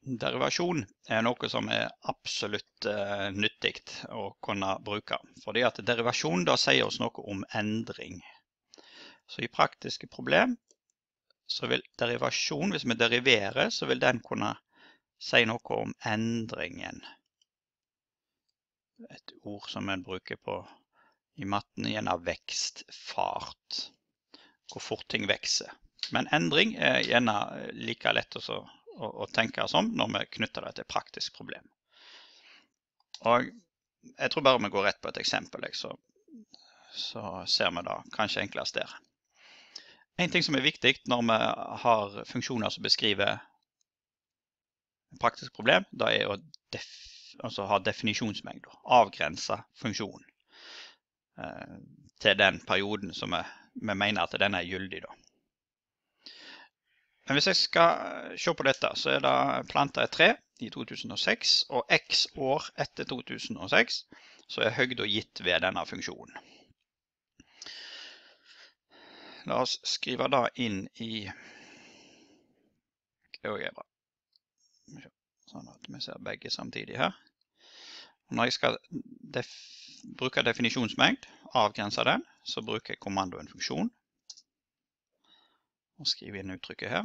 Derivasjon noe som absolutt nyttig å kunne bruke, fordi at derivasjon da sier oss noe om endring. Så i praktiske problem, så vil derivasjon, hvis vi deriverer, så vil den kunne si noe om endringen. Et ord som en bruker i matten igjen av vekstfart, hvor fort ting vekser. Men endring gjerne like lett å tenke som når vi knytter det til et praktisk problem. Og jeg tror bare vi går rett på et eksempel, så ser vi da kanskje enklest der. En ting som viktig når vi har funksjoner som beskriver et praktisk problem, da å ha definisjonsmengder, avgrense funksjonen til den perioden som vi mener at den gyldig da. Men hvis jeg skal se på dette, så det plantet et tre i 2006, og x år etter 2006, så høyden gitt ved denne funksjonen. La oss skrive da inn i GeoGebra, sånn at vi ser begge samtidig her. Og når jeg skal bruke definisjonsmengd, avgrense den, så bruker jeg kommandoen funksjon, og skriver inn uttrykket her.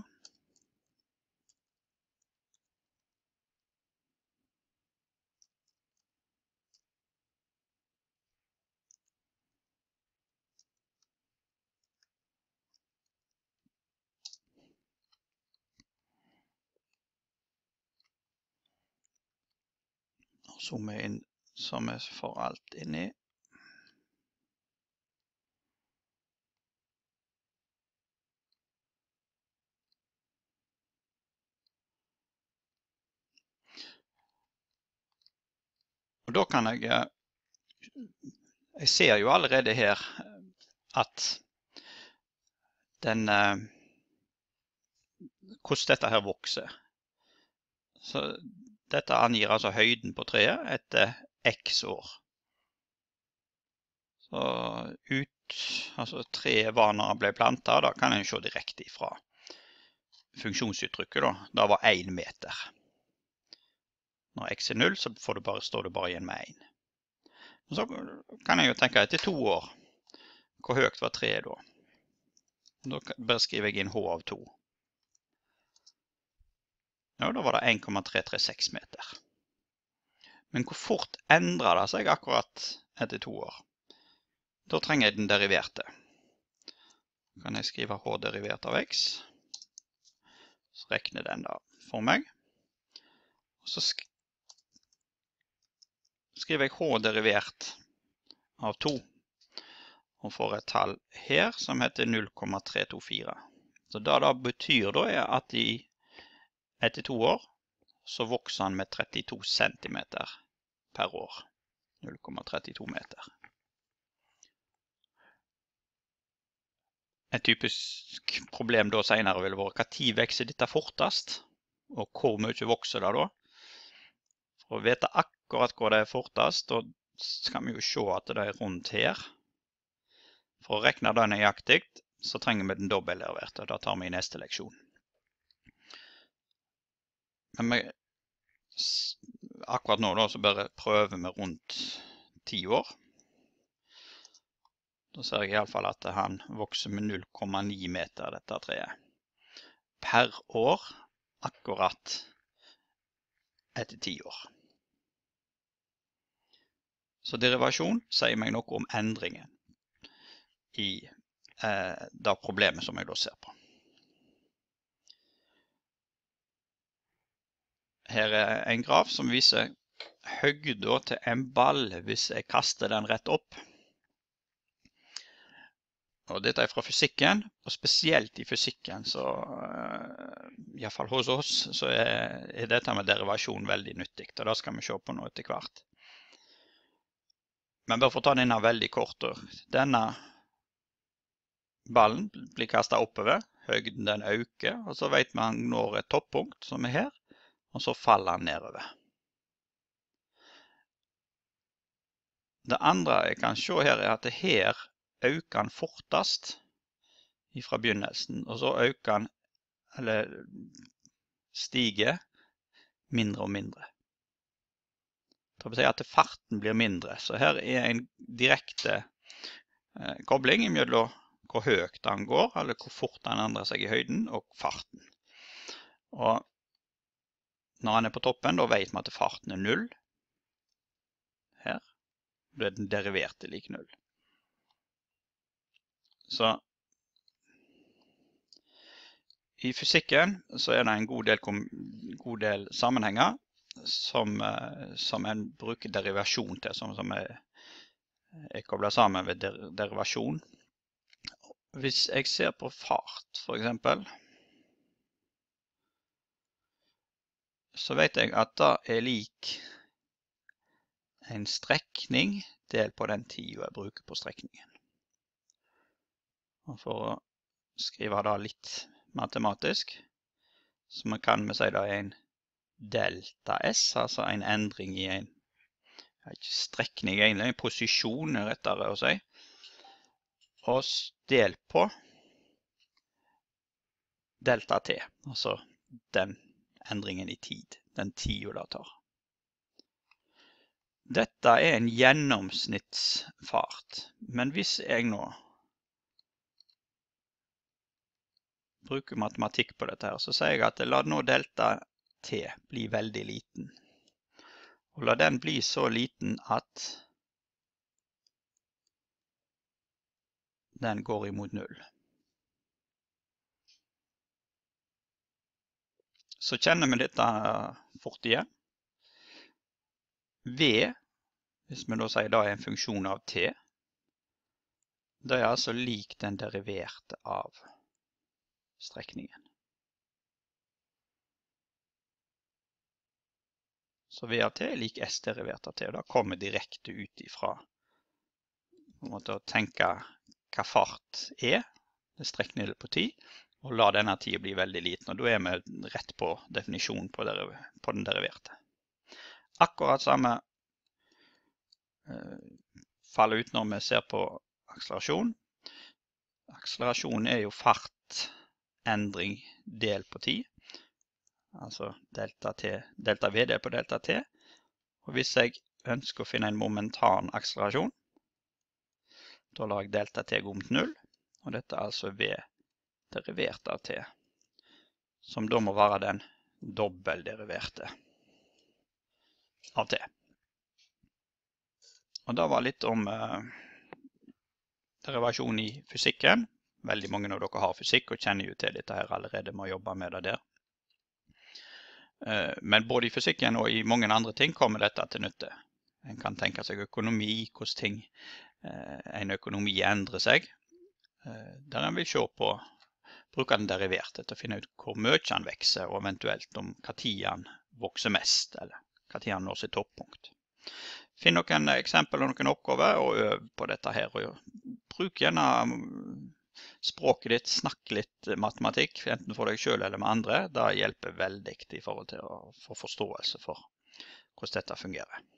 Og zoome inn så vi får alt inni. Og da kan jeg ser jo allerede her at hvordan dette her vokser. Så dette angir altså høyden på treet etter x år. Så altså treet var når det ble plantet, da kan en se direkte ifra funksjonsuttrykket da. Det var 1 meter. Når x 0, så står det bare igjen med 1. Så kan jeg jo tenke etter 2 år, hvor høyt var treet da? Da beskriver jeg inn h av 2. Ja, da var det 1,336 meter. Men hvor fort endrer det seg akkurat etter 2 år? Da trenger jeg den deriverte. Da kan jeg skrive h derivert av x. Så rekner den da for meg. Og så skriver jeg h derivert av 2, og får et tall her som heter 0,324. Så det da betyr da at etter 2 år, så vokser han med 32 cm per år. 0,32 meter. Et typisk problem da senere vil være hva tid vekser dette fortest, og hvor mye vokser det da. For å vite akkurat hvor det fortest, da skal vi jo se at det rundt her. For å rekne det nøyaktig, så trenger vi den dobbeltderiverte, og det tar vi i neste leksjon. Men akkurat nå da, så bare prøver vi rundt 10 år. Da ser jeg i alle fall at han vokser med 0,9 meter, dette treet. Per år, akkurat etter 10 år. Så derivasjon sier meg noe om endringen i det problemet som jeg da ser på. Her en graf som viser høyden til en ball hvis jeg kaster den rett opp. Og dette fra fysikken, og spesielt i fysikken, så i hvert fall hos oss, så dette med derivasjon veldig nyttig, og det skal vi se på nå etter hvert. Men bare for å ta denne veldig kort, denne ballen blir kastet oppover, høyden den øker, og så vet man når et toppunkt som her, og så faller den nedover. Det andre jeg kan se her at her øker den fortest fra begynnelsen, og så øker den, eller stiger mindre og mindre. Det vil si at farten blir mindre. Så her er en direkte kobling mellom hvor høyt den går, eller hvor fort den endrer seg i høyden, og farten. Og når den er på toppen, da vet vi at farten er 0. Her. Da er den deriverte lik 0. Så i fysikken så er det en god del sammenhenger som en bruker derivasjon til, som er koblet sammen ved derivasjon. Hvis jeg ser på fart, for eksempel, så vet jeg at det er lik en strekning delt på den tiden jeg bruker på strekningen. Og for å skrive det litt matematisk, så kan vi si det er en delta S, altså en endring i en strekning egentlig, en posisjon rettere å si, og del på delta T, altså den endringen i tid, den tiden det tar. Dette er en gjennomsnittsfart, men hvis jeg nå bruker matematikk på dette her, så sier jeg at la nå delta T bli veldig liten. Og la den bli så liten at den går imot 0. Så kjenner vi dette fort igjen. V, hvis vi da sier det er en funksjon av T, det er altså lik den deriverte av strekningen. Så V av T er lik S derivert av T, og da kommer direkte ut ifra å tenke hva fart er, det strekningen på tid, og la denne tiden bli veldig liten, og da er vi rett på definisjonen på den deriverte. Akkurat samme faller ut når vi ser på akselerasjon. Akselerasjon er jo fartendring delt på tid, altså delta V delt på delta T. Og hvis jeg ønsker å finne en momentan akselerasjon, da lar jeg delta T gå mot 0, og dette er altså V derivert av T, som da må være den dobbelderiverte av T. Og det var litt om derivasjon i fysikken. Veldig mange av dere har fysikk og kjenner jo til dette her allerede med å jobbe med det der. Men både i fysikken og i mange andre ting kommer dette til nytte. En kan tenke seg økonomi, hvordan en økonomi endrer seg, der en vil se på bruke den deriverte til å finne ut hvor mye den vokser, og eventuelt om hva tid den vokser mest, eller hva tid den når sitt toppunkt. Finn noen eksempler og noen oppgaver, og øv på dette her. Og bruk gjerne språket ditt, snakk litt matematikk, enten for deg selv eller med andre. Det hjelper veldig i forhold til å få forståelse for hvordan dette fungerer.